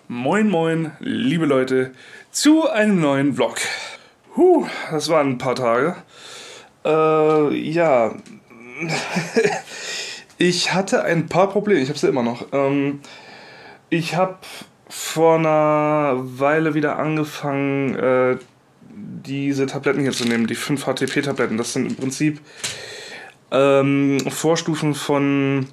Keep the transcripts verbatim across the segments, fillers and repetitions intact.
Moin moin, liebe Leute, zu einem neuen Vlog. Huh, das waren ein paar Tage. Äh, ja. Ich hatte ein paar Probleme, ich habe sie immer noch. Ähm, ich habe vor einer Weile wieder angefangen, äh, diese Tabletten hier zu nehmen, die fünf H T P-Tabletten. Das sind im Prinzip ähm, Vorstufen von...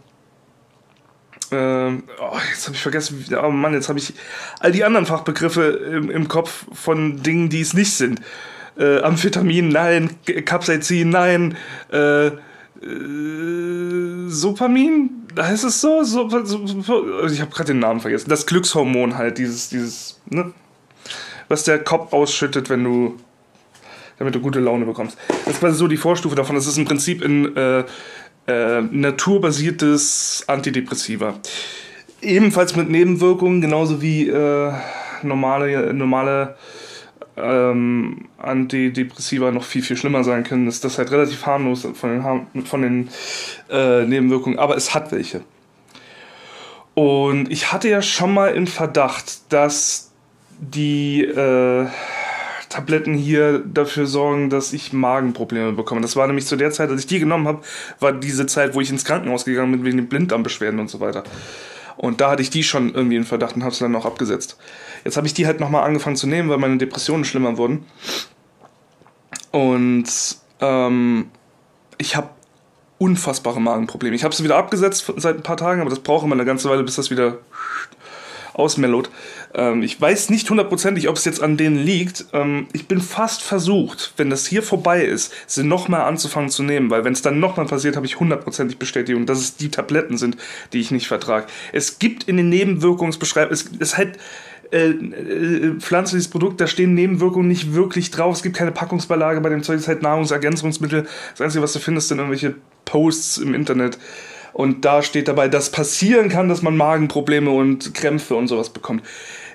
Ähm, oh, jetzt habe ich vergessen, oh Mann, jetzt habe ich all die anderen Fachbegriffe im, im Kopf von Dingen, die es nicht sind. Äh, Amphetamin, nein. Capsaicin, nein. Äh, äh, Sopamin, heißt es so? so, so, so ich habe gerade den Namen vergessen. Das Glückshormon halt, dieses, dieses, ne? Was der Kopf ausschüttet, wenn du, damit du gute Laune bekommst. Das ist quasi so die Vorstufe davon. Das ist im Prinzip in äh, Äh, naturbasiertes Antidepressiva. Ebenfalls mit Nebenwirkungen, genauso wie äh, normale, normale ähm, Antidepressiva noch viel, viel schlimmer sein können. Ist das halt relativ harmlos von den, von den äh, Nebenwirkungen, aber es hat welche. Und ich hatte ja schon mal in Verdacht, dass die äh, Tabletten hier dafür sorgen, dass ich Magenprobleme bekomme. Das war nämlich zu der Zeit, als ich die genommen habe, war diese Zeit, wo ich ins Krankenhaus gegangen bin wegen den Blinddarmbeschwerden und so weiter. Und da hatte ich die schon irgendwie in Verdacht und habe sie dann auch abgesetzt. Jetzt habe ich die halt nochmal angefangen zu nehmen, weil meine Depressionen schlimmer wurden. Und ähm, ich habe unfassbare Magenprobleme. Ich habe sie wieder abgesetzt seit ein paar Tagen, aber das braucht immer eine ganze Weile, bis das wieder ausmellot. Ähm, ich weiß nicht hundertprozentig, ob es jetzt an denen liegt. Ähm, ich bin fast versucht, wenn das hier vorbei ist, sie nochmal anzufangen zu nehmen, weil wenn es dann nochmal passiert, habe ich hundertprozentig Bestätigung, dass es die Tabletten sind, die ich nicht vertrage. Es gibt in den Nebenwirkungsbeschreibungen, es ist halt äh, äh, pflanzliches Produkt, da stehen Nebenwirkungen nicht wirklich drauf, es gibt keine Packungsbeilage bei dem Zeug, es ist halt Nahrungsergänzungsmittel. Das Einzige, was du findest, sind irgendwelche Posts im Internet. Und da steht dabei, dass passieren kann, dass man Magenprobleme und Krämpfe und sowas bekommt.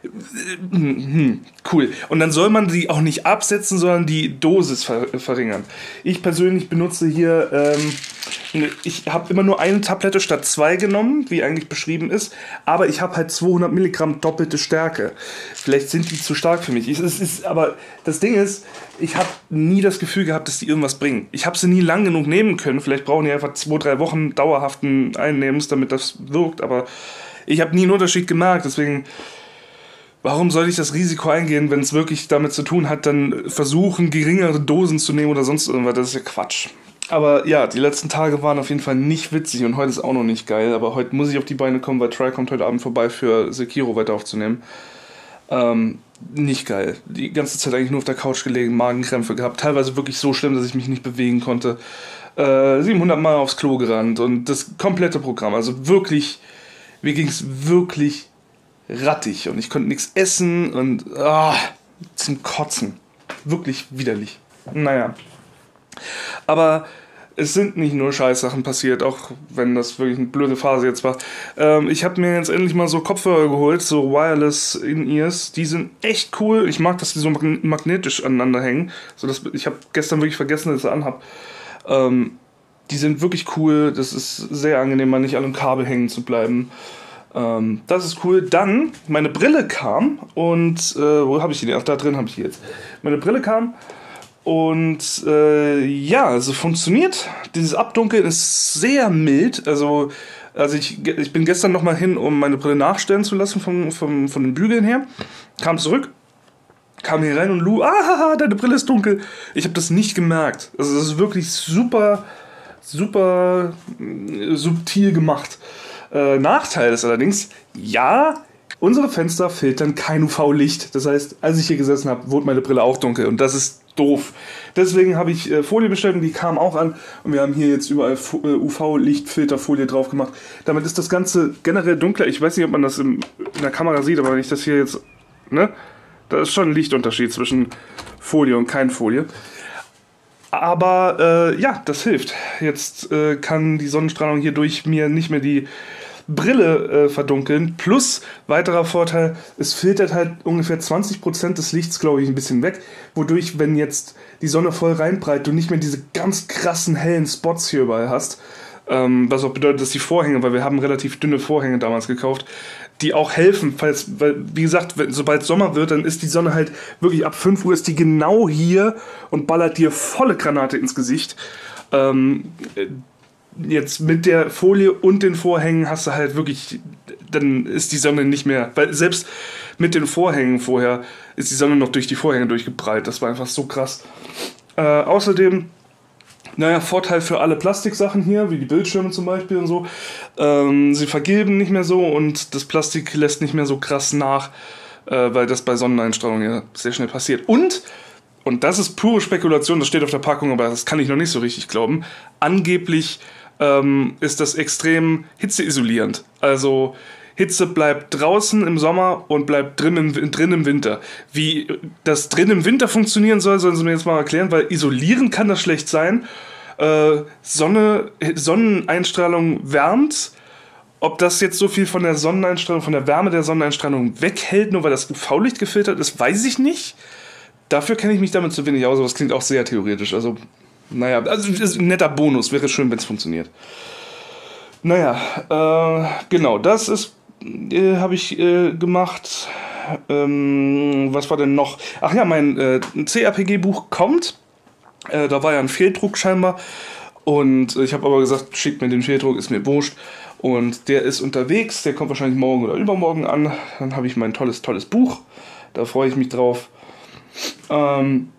Hm, cool. Und dann soll man sie auch nicht absetzen, sondern die Dosis ver verringern. Ich persönlich benutze hier, ähm, ich habe immer nur eine Tablette statt zwei genommen, wie eigentlich beschrieben ist, aber ich habe halt zweihundert Milligramm doppelte Stärke. Vielleicht sind die zu stark für mich. Ich, es ist, aber das Ding ist, ich habe nie das Gefühl gehabt, dass die irgendwas bringen. Ich habe sie nie lang genug nehmen können. Vielleicht brauchen die einfach zwei, drei Wochen dauerhaften Einnehmens, damit das wirkt, aber ich habe nie einen Unterschied gemerkt, deswegen... Warum soll ich das Risiko eingehen, wenn es wirklich damit zu tun hat, dann versuchen, geringere Dosen zu nehmen oder sonst irgendwas? Das ist ja Quatsch. Aber ja, die letzten Tage waren auf jeden Fall nicht witzig und heute ist auch noch nicht geil. Aber heute muss ich auf die Beine kommen, weil Try kommt heute Abend vorbei für Sekiro weiter aufzunehmen. Ähm, nicht geil. Die ganze Zeit eigentlich nur auf der Couch gelegen, Magenkrämpfe gehabt. Teilweise wirklich so schlimm, dass ich mich nicht bewegen konnte. Äh, siebenhundert Mal aufs Klo gerannt und das komplette Programm. Also wirklich, mir ging es wirklich rattig und ich konnte nichts essen und ah, zum Kotzen. Wirklich widerlich. Naja. Aber es sind nicht nur Scheißsachen passiert, auch wenn das wirklich eine blöde Phase jetzt war. Ähm, ich habe mir jetzt endlich mal so Kopfhörer geholt, so Wireless In-Ears. Die sind echt cool. Ich mag, dass die so mag- magnetisch aneinander hängen. So dass, ich habe gestern wirklich vergessen, dass ich sie anhab. Ähm, die sind wirklich cool. Das ist sehr angenehm, mal nicht an einem Kabel hängen zu bleiben. Ähm, das ist cool. Dann, meine Brille kam und, äh, wo habe ich die denn? Ach, da drin habe ich die jetzt. Meine Brille kam und, äh, ja, also funktioniert. Dieses Abdunkeln ist sehr mild. Also, also ich, ich bin gestern nochmal hin, um meine Brille nachstellen zu lassen vom, vom, von den Bügeln her. Kam zurück, kam hier rein und Lou, ah, deine Brille ist dunkel. Ich habe das nicht gemerkt. Also, das ist wirklich super, super äh, subtil gemacht. Äh, Nachteil ist allerdings, ja, unsere Fenster filtern kein U V-Licht. Das heißt, als ich hier gesessen habe, wurde meine Brille auch dunkel und das ist doof. Deswegen habe ich äh, Folie bestellt und die kam auch an und wir haben hier jetzt überall Fo- äh, U V-Lichtfilterfolie drauf gemacht. Damit ist das Ganze generell dunkler. Ich weiß nicht, ob man das im, in der Kamera sieht, aber wenn ich das hier jetzt, ne, da ist schon ein Lichtunterschied zwischen Folie und kein Folie. Aber äh, ja, das hilft. Jetzt äh, kann die Sonnenstrahlung hier durch mir nicht mehr die Brille äh, verdunkeln. Plus, weiterer Vorteil, es filtert halt ungefähr zwanzig Prozent des Lichts, glaube ich, ein bisschen weg. Wodurch, wenn jetzt die Sonne voll reinprallt, du nicht mehr diese ganz krassen hellen Spots hier überall hast. Ähm, was auch bedeutet, dass die Vorhänge, weil wir haben relativ dünne Vorhänge damals gekauft, die auch helfen, falls, weil, wie gesagt, wenn, sobald Sommer wird, dann ist die Sonne halt wirklich ab fünf Uhr ist die genau hier und ballert dir volle Granate ins Gesicht. Ähm, jetzt mit der Folie und den Vorhängen hast du halt wirklich, dann ist die Sonne nicht mehr, weil selbst mit den Vorhängen vorher ist die Sonne noch durch die Vorhänge durchgeprallt. Das war einfach so krass. Äh, außerdem, naja, Vorteil für alle Plastiksachen hier, wie die Bildschirme zum Beispiel und so. Ähm, sie vergilben nicht mehr so und das Plastik lässt nicht mehr so krass nach, äh, weil das bei Sonneneinstrahlung ja sehr schnell passiert. Und, und das ist pure Spekulation, das steht auf der Packung, aber das kann ich noch nicht so richtig glauben, angeblich ähm, ist das extrem hitzeisolierend. Also Hitze bleibt draußen im Sommer und bleibt drin im, drin im Winter. Wie das drin im Winter funktionieren soll, sollen sie mir jetzt mal erklären, weil isolieren kann das schlecht sein. Äh, Sonne, Sonneneinstrahlung wärmt. Ob das jetzt so viel von der Sonneneinstrahlung, von der Wärme der Sonneneinstrahlung weghält, nur weil das U V-Licht gefiltert ist, weiß ich nicht. Dafür kenne ich mich damit zu wenig aus, aber das klingt auch sehr theoretisch. Also, naja, also das ist ein netter Bonus. Wäre schön, wenn es funktioniert. Naja, äh, genau, das ist Äh, habe ich äh, gemacht. Ähm, was war denn noch? Ach ja, mein äh, C R P G-Buch kommt. Äh, da war ja ein Fehldruck scheinbar. Und ich habe aber gesagt, schickt mir den Fehldruck, ist mir wurscht. Und der ist unterwegs, der kommt wahrscheinlich morgen oder übermorgen an. Dann habe ich mein tolles, tolles Buch. Da freue ich mich drauf. Ähm,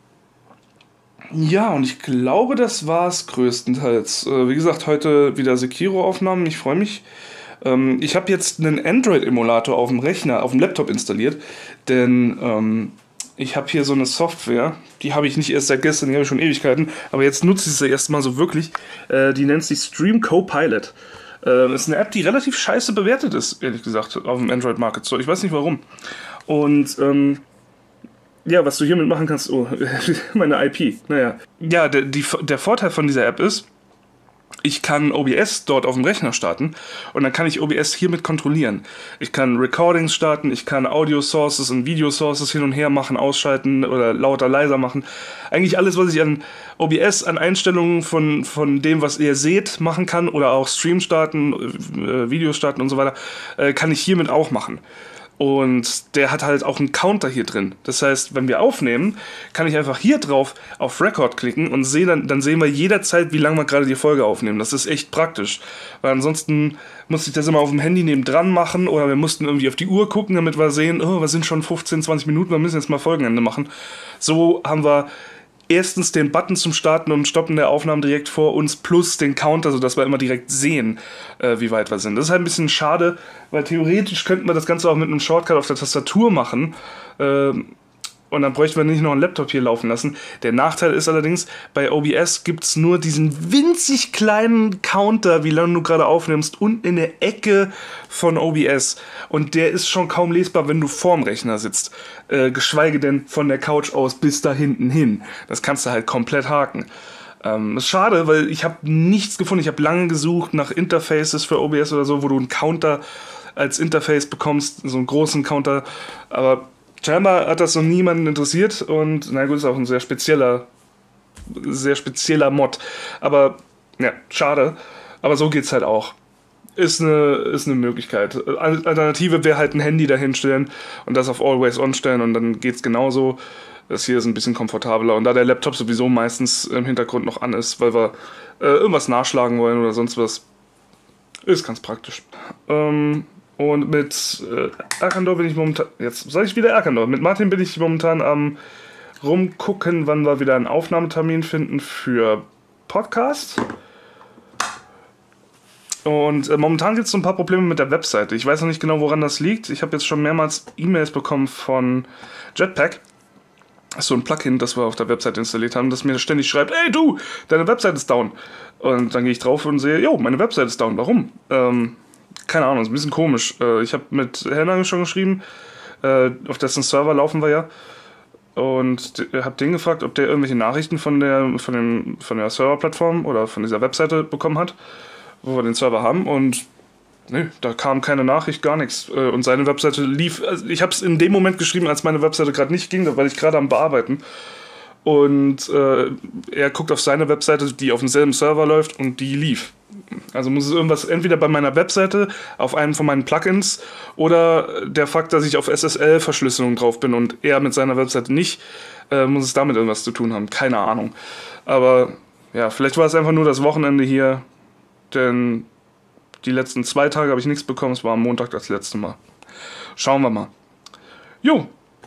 ja, und ich glaube, das war es größtenteils. Äh, wie gesagt, heute wieder Sekiro-Aufnahmen. Ich freue mich. Ich habe jetzt einen Android-Emulator auf dem Rechner, auf dem Laptop installiert, denn ähm, ich habe hier so eine Software, die habe ich nicht erst seit gestern, die habe ich schon Ewigkeiten, aber jetzt nutze ich sie erst mal so wirklich. Äh, die nennt sich Stream Copilot. Äh, ist eine App, die relativ scheiße bewertet ist, ehrlich gesagt, auf dem Android-Market. So, ich weiß nicht warum. Und ähm, ja, was du hiermit machen kannst, oh, meine I P, naja. Ja, der, die, der Vorteil von dieser App ist, ich kann O B S dort auf dem Rechner starten und dann kann ich O B S hiermit kontrollieren. Ich kann Recordings starten, ich kann Audio-Sources und Video-Sources hin und her machen, ausschalten oder lauter, leiser machen. Eigentlich alles, was ich an O B S, an Einstellungen von, von dem, was ihr seht, machen kann oder auch Stream starten, äh, Videos starten und so weiter, äh, kann ich hiermit auch machen. Und der hat halt auch einen Counter hier drin. Das heißt, wenn wir aufnehmen, kann ich einfach hier drauf auf Record klicken und sehe dann, dann sehen wir jederzeit, wie lange wir gerade die Folge aufnehmen. Das ist echt praktisch. Weil ansonsten musste ich das immer auf dem Handy nebendran machen oder wir mussten irgendwie auf die Uhr gucken, damit wir sehen, oh, wir sind schon fünfzehn, zwanzig Minuten, wir müssen jetzt mal Folgenende machen. So haben wir erstens den Button zum Starten und Stoppen der Aufnahmen direkt vor uns plus den Counter, sodass wir immer direkt sehen, äh, wie weit wir sind. Das ist halt ein bisschen schade, weil theoretisch könnten wir das Ganze auch mit einem Shortcut auf der Tastatur machen. Äh, und dann bräuchten wir nicht noch einen Laptop hier laufen lassen. Der Nachteil ist allerdings, bei O B S gibt es nur diesen winzig kleinen Counter, wie lange du gerade aufnimmst, unten in der Ecke von O B S. Und der ist schon kaum lesbar, wenn du vorm Rechner sitzt. Äh, geschweige denn von der Couch aus bis da hinten hin. Das kannst du halt komplett haken. Ähm, ist schade, weil ich habe nichts gefunden. Ich habe lange gesucht nach Interfaces für O B S oder so, wo du einen Counter als Interface bekommst, so einen großen Counter. Aber scheinbar hat das noch niemanden interessiert und na gut, ist auch ein sehr spezieller, sehr spezieller Mod. Aber ja, schade. Aber so geht's halt auch. Ist eine, ist eine Möglichkeit. Alternative wäre halt ein Handy dahinstellen und das auf Always On stellen und dann geht's genauso. Das hier ist ein bisschen komfortabler und da der Laptop sowieso meistens im Hintergrund noch an ist, weil wir äh, irgendwas nachschlagen wollen oder sonst was, ist ganz praktisch. Ähm, Und mit äh, Erkandor bin ich momentan, jetzt sage ich wieder Erkandor, mit Martin bin ich momentan am rumgucken, wann wir wieder einen Aufnahmetermin finden für Podcast. Und äh, momentan gibt es so ein paar Probleme mit der Webseite. Ich weiß noch nicht genau, woran das liegt. Ich habe jetzt schon mehrmals E-Mails bekommen von Jetpack. Das ist so ein Plugin, das wir auf der Webseite installiert haben, das mir ständig schreibt, ey du, deine Webseite ist down. Und dann gehe ich drauf und sehe, jo, meine Webseite ist down. Warum? Ähm... Keine Ahnung, ist ein bisschen komisch. Ich habe mit Herrn schon geschrieben, auf dessen Server laufen wir ja, und habe den gefragt, ob der irgendwelche Nachrichten von der, von dem, von der Serverplattform oder von dieser Webseite bekommen hat, wo wir den Server haben, und ne, da kam keine Nachricht, gar nichts. Und seine Webseite lief, also ich habe es in dem Moment geschrieben, als meine Webseite gerade nicht ging, weil ich gerade am Bearbeiten. und äh, er guckt auf seine Webseite, die auf demselben Server läuft und die lief. Also muss es irgendwas entweder bei meiner Webseite, auf einem von meinen Plugins oder der Fakt, dass ich auf S S L-Verschlüsselung drauf bin und er mit seiner Webseite nicht, äh, muss es damit irgendwas zu tun haben. Keine Ahnung. Aber ja, vielleicht war es einfach nur das Wochenende hier, denn die letzten zwei Tage habe ich nichts bekommen. Es war am Montag das letzte Mal. Schauen wir mal. Jo,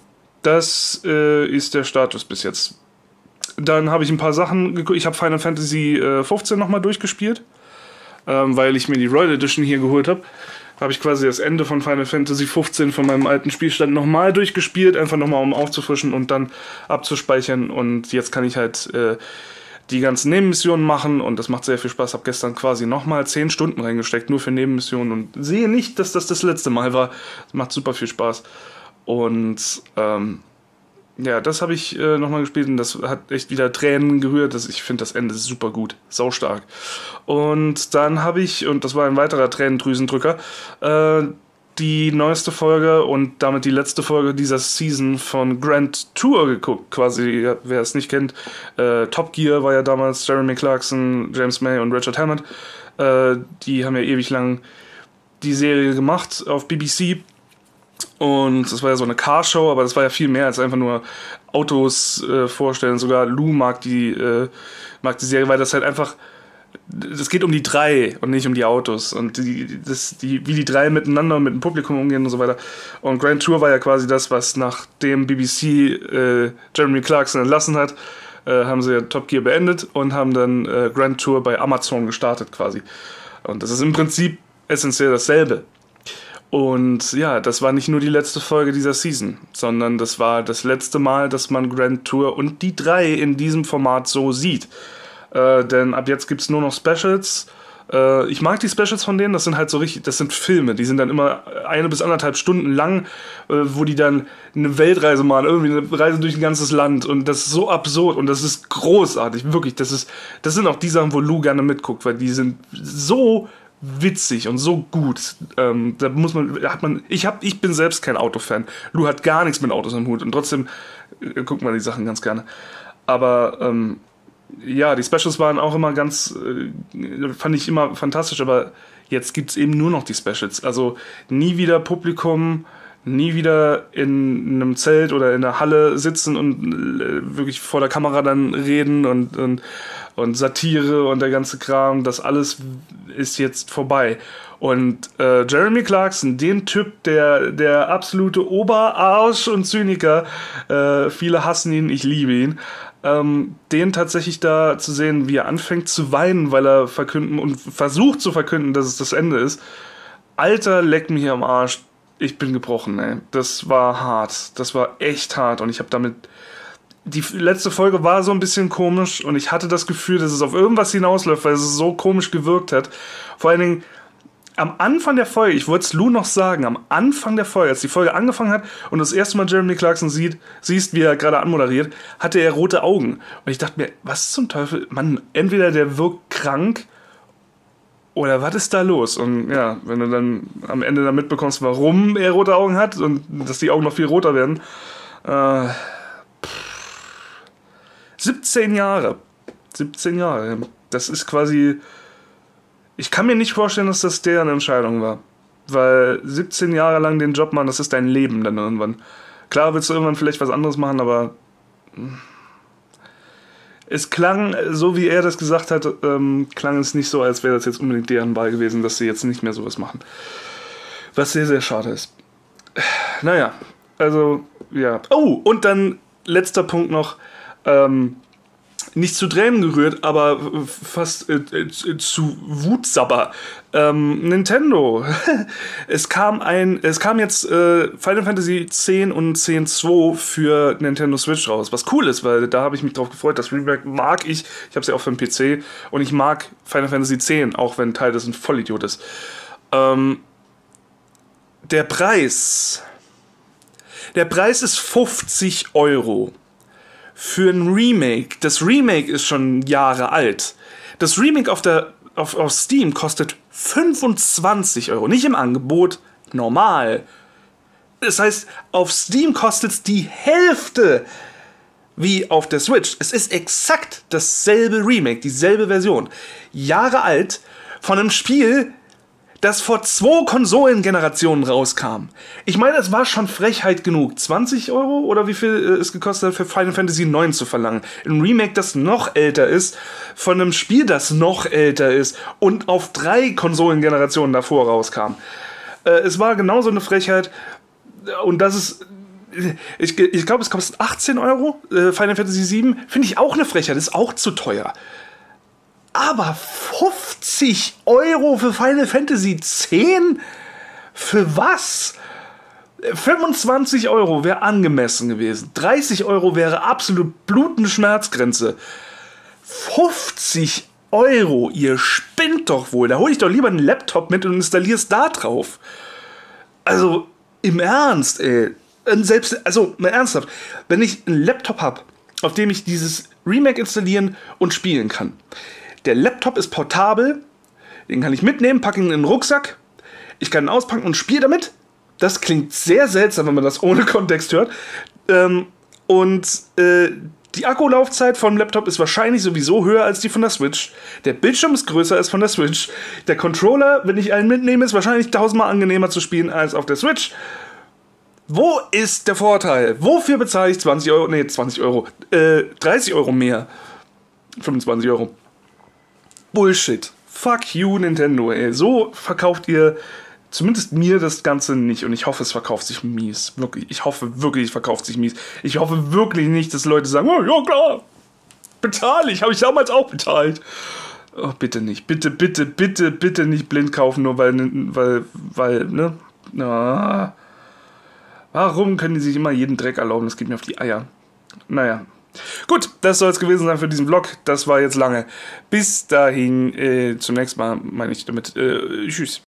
das äh, ist der Status bis jetzt. Dann habe ich ein paar Sachen geguckt. Ich habe Final Fantasy äh, fünfzehn nochmal durchgespielt, ähm, weil ich mir die Royal Edition hier geholt habe. Da habe ich quasi das Ende von Final Fantasy fünfzehn von meinem alten Spielstand nochmal durchgespielt, einfach nochmal um aufzufrischen und dann abzuspeichern. Und jetzt kann ich halt äh, die ganzen Nebenmissionen machen und das macht sehr viel Spaß. Habe gestern quasi nochmal zehn Stunden reingesteckt, nur für Nebenmissionen und sehe nicht, dass das das letzte Mal war. Das macht super viel Spaß. Und ähm, ja, das habe ich äh, nochmal gespielt und das hat echt wieder Tränen gerührt. Das, ich finde das Ende super gut, saustark. Und dann habe ich, und das war ein weiterer Tränendrüsendrücker, äh, die neueste Folge und damit die letzte Folge dieser Season von Grand Tour geguckt, quasi, wer es nicht kennt. Äh, Top Gear war ja damals Jeremy Clarkson, James May und Richard Hammond. Äh, die haben ja ewig lang die Serie gemacht auf B B C. Und das war ja so eine Carshow, aber das war ja viel mehr als einfach nur Autos äh, vorstellen. Sogar Lou mag die, äh, mag die Serie, weil das halt einfach... Es geht um die drei und nicht um die Autos und die, das, die, wie die drei miteinander und mit dem Publikum umgehen und so weiter. Und Grand Tour war ja quasi das, was nachdem B B C äh, Jeremy Clarkson entlassen hat, äh, haben sie ja Top Gear beendet und haben dann äh, Grand Tour bei Amazon gestartet quasi. Und das ist im Prinzip essentiell dasselbe. Und ja, das war nicht nur die letzte Folge dieser Season, sondern das war das letzte Mal, dass man Grand Tour und die drei in diesem Format so sieht. Äh, denn ab jetzt gibt es nur noch Specials. Äh, ich mag die Specials von denen, das sind halt so richtig, das sind Filme, die sind dann immer eine bis anderthalb Stunden lang, äh, wo die dann eine Weltreise machen, irgendwie eine Reise durch ein ganzes Land und das ist so absurd und das ist großartig, wirklich, das ist, das sind auch die Sachen, wo Lou gerne mitguckt, weil die sind so witzig und so gut. Ähm, da muss man, hat man, ich hab, ich bin selbst kein Autofan. Lou hat gar nichts mit Autos am Hut und trotzdem äh, guckt man die Sachen ganz gerne. Aber ähm, ja, die Specials waren auch immer ganz, äh, fand ich immer fantastisch, aber jetzt gibt es eben nur noch die Specials. Also nie wieder Publikum, nie wieder in einem Zelt oder in einer Halle sitzen und äh, wirklich vor der Kamera dann reden und, und, und Satire und der ganze Kram. Das alles ist jetzt vorbei. Und äh, Jeremy Clarkson, den Typ, der, der absolute Oberarsch und Zyniker, äh, viele hassen ihn, ich liebe ihn, Ähm, den tatsächlich da zu sehen, wie er anfängt zu weinen, weil er verkünden und versucht zu verkünden, dass es das Ende ist. Alter, leck mich am Arsch. Ich bin gebrochen, ey. Das war hart. Das war echt hart. Und ich habe damit... Die letzte Folge war so ein bisschen komisch und ich hatte das Gefühl, dass es auf irgendwas hinausläuft, weil es so komisch gewirkt hat. Vor allen Dingen... Am Anfang der Folge, ich wollte es Lou noch sagen, am Anfang der Folge, als die Folge angefangen hat und das erste Mal Jeremy Clarkson sieht, siehst, wie er gerade anmoderiert, hatte er rote Augen. Und ich dachte mir, was zum Teufel? Mann, entweder der wirkt krank oder was ist da los? Und ja, wenn du dann am Ende dann mitbekommst, warum er rote Augen hat und dass die Augen noch viel roter werden. Äh, siebzehn Jahre. siebzehn Jahre. Das ist quasi... Ich kann mir nicht vorstellen, dass das deren Entscheidung war. Weil siebzehn Jahre lang den Job machen, das ist dein Leben dann irgendwann. Klar willst du irgendwann vielleicht was anderes machen, aber... Es klang, so wie er das gesagt hat, ähm, klang es nicht so, als wäre das jetzt unbedingt deren Wahl gewesen, dass sie jetzt nicht mehr sowas machen. Was sehr, sehr schade ist. Naja, also, ja. Oh, und dann letzter Punkt noch. Ähm... Nicht zu Tränen gerührt, aber fast äh, äh, zu Wutsabber. Ähm, Nintendo. es kam ein, es kam jetzt äh, Final Fantasy zehn und zehn zwei für Nintendo Switch raus, was cool ist, weil da habe ich mich drauf gefreut. Das Remake mag ich. Ich habe es ja auch für den P C und ich mag Final Fantasy zehn, auch wenn Teil das ein Vollidiot ist. Ähm, der Preis. Der Preis ist fünfzig Euro. Für ein Remake. Das Remake ist schon Jahre alt. Das Remake auf, der, auf, auf Steam kostet fünfundzwanzig Euro. Nicht im Angebot, normal. Das heißt, auf Steam kostet es die Hälfte. wie auf der Switch. Es ist exakt dasselbe Remake, dieselbe Version. Jahre alt, von einem Spiel, das vor zwei Konsolengenerationen rauskam. Ich meine, es war schon Frechheit genug, zwanzig Euro oder wie viel äh, es gekostet hat, für Final Fantasy neun zu verlangen. Ein Remake, das noch älter ist, von einem Spiel, das noch älter ist und auf drei Konsolengenerationen davor rauskam. Äh, es war genauso eine Frechheit und das ist... Ich, ich glaube, es kostet achtzehn Euro, äh, Final Fantasy sieben. Finde ich auch eine Frechheit, ist auch zu teuer. Aber fünfzig Euro für Final Fantasy zehn? Für was? fünfundzwanzig Euro wäre angemessen gewesen. dreißig Euro wäre absolut blutende Schmerzgrenze. fünfzig Euro, ihr spinnt doch wohl. Da hole ich doch lieber einen Laptop mit und installier's da drauf. Also, im Ernst, ey. Selbst, also, mal ernsthaft, wenn ich einen Laptop habe, auf dem ich dieses Remake installieren und spielen kann. Der Laptop ist portabel, den kann ich mitnehmen, packe ihn in den Rucksack, ich kann ihn auspacken und spiele damit. Das klingt sehr seltsam, wenn man das ohne Kontext hört. Ähm, und äh, die Akkulaufzeit vom Laptop ist wahrscheinlich sowieso höher als die von der Switch. Der Bildschirm ist größer als von der Switch. Der Controller, wenn ich einen mitnehme, ist wahrscheinlich tausendmal angenehmer zu spielen als auf der Switch. Wo ist der Vorteil? Wofür bezahle ich zwanzig Euro? Nee, zwanzig Euro. Äh, dreißig Euro mehr. fünfundzwanzig Euro. Bullshit. Fuck you, Nintendo, ey. So verkauft ihr zumindest mir das Ganze nicht. Und ich hoffe, es verkauft sich mies. Wirklich. Ich hoffe wirklich, es verkauft sich mies. Ich hoffe wirklich nicht, dass Leute sagen, oh, ja klar, bezahle ich. Habe ich damals auch bezahlt. Oh, bitte nicht. Bitte, bitte, bitte, bitte nicht blind kaufen, nur weil, weil, weil, ne? Na. Warum können die sich immer jeden Dreck erlauben? Das geht mir auf die Eier. Naja. Gut, das soll es gewesen sein für diesen Vlog. Das war jetzt lange. Bis dahin, äh, zum nächsten Mal meine ich damit. Äh, tschüss.